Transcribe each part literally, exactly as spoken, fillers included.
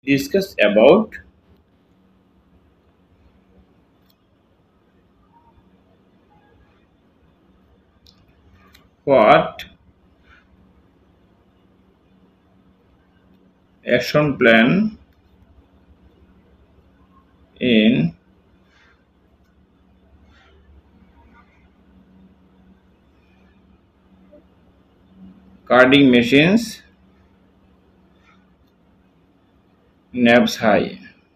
discuss about what action plan in carding machines NABS high.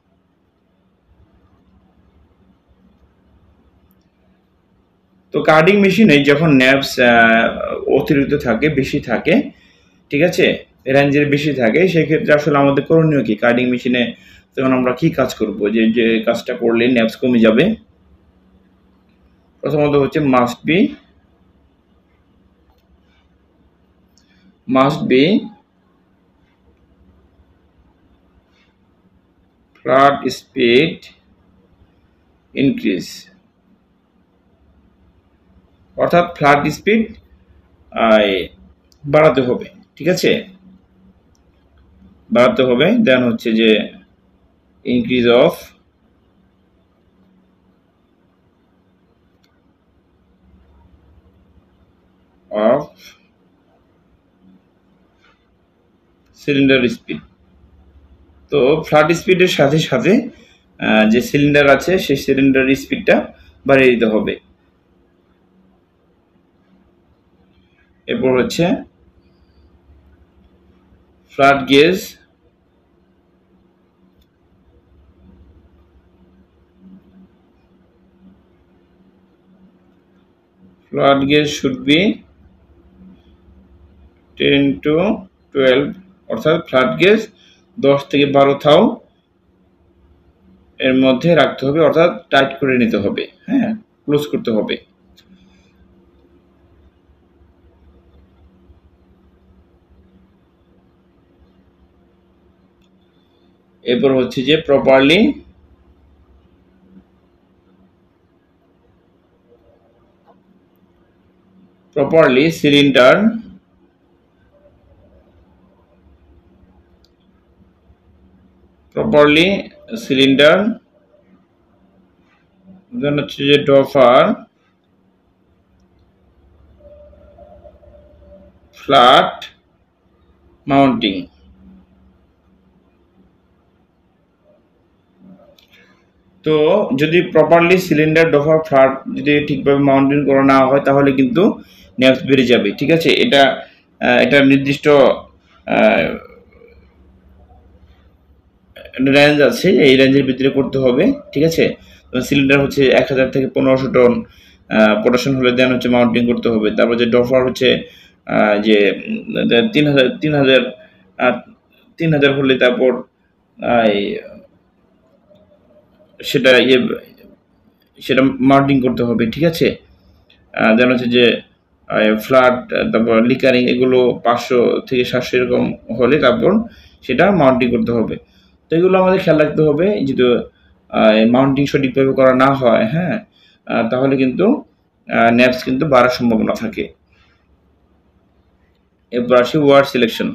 তো carding মেশিনে যখন ন্যাবস অতিরিক্ত থাকে, বেশি থাকে, ঠিক আছে, রেঞ্জের বেশি থাকে, সেক্ষেত্রে আসলে আমাদের করণীয় কি? কার্ডিং মেশিনে তখন আমরা কি কাজ করব, যে যে কাজটা করলে ন্যাবস কমে যাবে? প্রথমত হচ্ছে must be must be flat speed increase, অর্থাৎ ফ্লাট স্পিড বাড়াতে হবে, ঠিক আছে, বাড়াতে হবে। দেন হচ্ছে যে increase of of cylinder speed. তো ফ্লাট স্পিডের সাথে সাথে যে সিলিন্ডার আছে সেই সিলিন্ডার স্পিডটা বাড়িয়ে দিতে হবে। এরপর হচ্ছে flat gauge flat gauge should be ten to twelve, অর্থাৎ ফ্লাট গেজ দশ থেকে বারো থাও এর মধ্যে রাখতে হবে, অর্থাৎ টাইট করে নিতে হবে, হ্যাঁ, ক্লোজ করতে হবে। এরপর হচ্ছে যে properly properly cylinder properly cylinder then হচ্ছে যে ডফার ফ্ল্যাট মাউন্টিং। তো যদি প্রপারলি সিলিন্ডার ডফার ফ্ল্যাট যদি ঠিকভাবে মাউন্টিং করা না হয় তাহলে কিন্তু ন্যাপস বেড়ে যাবে, ঠিক আছে। এটা এটা নির্দিষ্ট রেঞ্জ আছে, এই রেঞ্জের ভিতরে করতে হবে, ঠিক আছে। সিলিন্ডার হচ্ছে এক হাজার থেকে পনেরোশো টন প্রোডাকশন হলে দেন হচ্ছে মাউন্টিং করতে হবে। তারপর যে ডফার হচ্ছে যে তিন হাজার তিন হাজার তিন হাজার হলে তারপর সেটা ইয়ে সেটা মাউন্টিং করতে হবে, ঠিক আছে। দেন হচ্ছে যে ফ্ল্যাট, তারপর লিকারিং, এগুলো পাঁচশো থেকে সাতশো এরকম হলে তারপর সেটা মাউন্টিং করতে হবে। তো এগুলো আমাদের খেয়াল রাখতে হবে, যদি মাউন্টিং সঠিকভাবে করা না হয়, হ্যাঁ, তাহলে কিন্তু ন্যাপস কিন্তু বাড়ার সম্ভাবনা থাকে। এরপর আসি wire selection.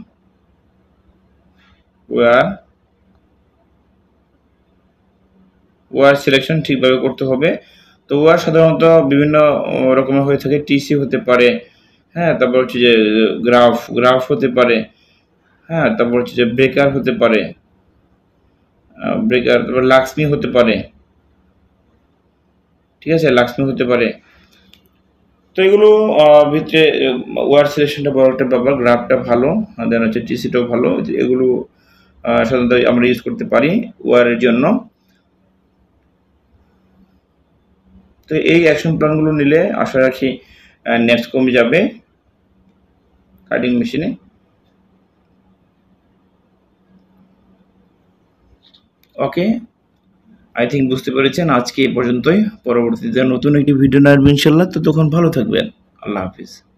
Wire wire selection ঠিকভাবে করতে হবে। তো ওয়ার সাধারণত বিভিন্ন রকমের হয়ে থাকে, টিসি হতে পারে, হ্যাঁ, তারপর হচ্ছে যে গ্রাফ গ্রাফ হতে পারে, হ্যাঁ, তারপর হচ্ছে যে ব্রেকার হতে পারে, ব্রেকার তারপর লাক্সমি হতে পারে, ঠিক আছে, লাক্সমি হতে পারে। তো এগুলো ভিতরে ওয়ার সিলেকশনটা বড় একটা ব্যাপার, গ্রাফটা ভালো, দেন হচ্ছে টিসিটাও ভালো, এগুলো সাধারণত আমরা ইউজ করতে পারি ওয়ারের জন্য। তো এই অ্যাকশন প্ল্যানগুলো নিলে আশা রাখি ন্যাপস কমে যাবে কাটিং মেশিনে। ওকে, আই থিঙ্ক বুঝতে পেরেছেন। আজকে এই পর্যন্তই, পরবর্তীতে নতুন একটি ভিডিও আসবে ইনশাল্লাহ। তো তখন ভালো থাকবেন, আল্লাহ হাফিজ।